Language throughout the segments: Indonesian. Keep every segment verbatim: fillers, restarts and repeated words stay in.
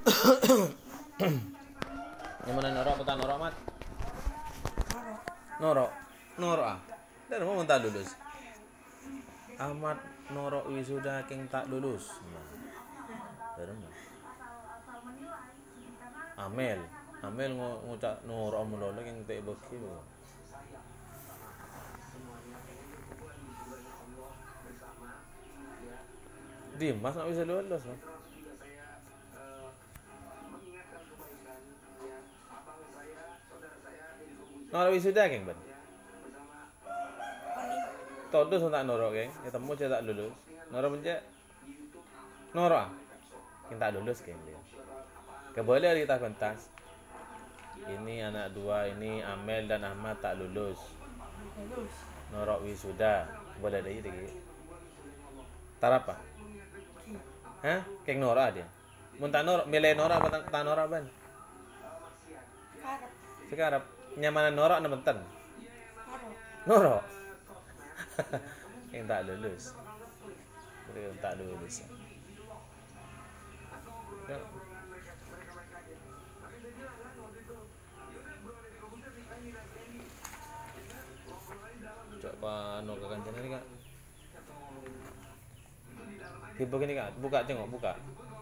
Yang mana norok apa tak norok mat? Norok, norok ah. Dari mau tak lulus. Ahmad norok wisuda keng tak lulus. Nah, dari mana? Amel, Amel ngucap norok mulolo keng tak beki. Dimas nak bisa lulus. No? Norok wisuda keng ban? Todus tak norok keng, ketemu saya tak lulus. Norok pencet, norok ah, keng tak lulus keng dia. Keboleh kita pentas. Ini anak dua ini Amel dan Ahmad tak lulus. Norok wisuda, boleh lagi lagi. Tar apa? Hah? Keng norok dia. Mun tak norok, milih norok apa tak norok ban? Sekarang nyamanan norok na benten. Norok. Yang tak lulus. Yang tak lulus. Coba anu ke kancana ni kak. Tiba gini kak, buka tengok, buka.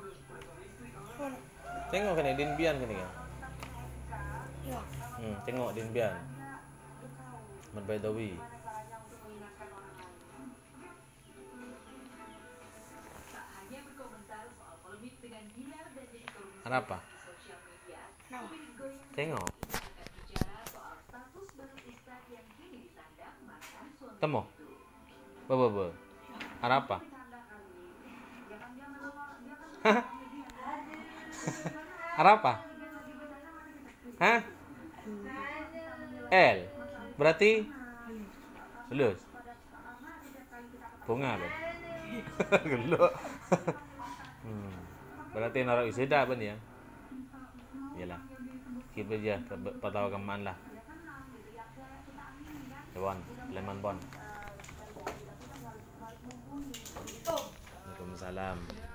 Tengok kini dinbian kini kak. Hmm, tengok dinbian. Ahmad Baidawi. Ada apa? Tengok. Temu. Be be be. Ada apa? Ada apa? Hah? L. Berarti lulus. Bunga ben. Gelok. Hmm. Berarti norok wisuda ben ya. Iyalah. Kita aja patawa keman lah. Dewan, lemon bon. Waalaikumsalam.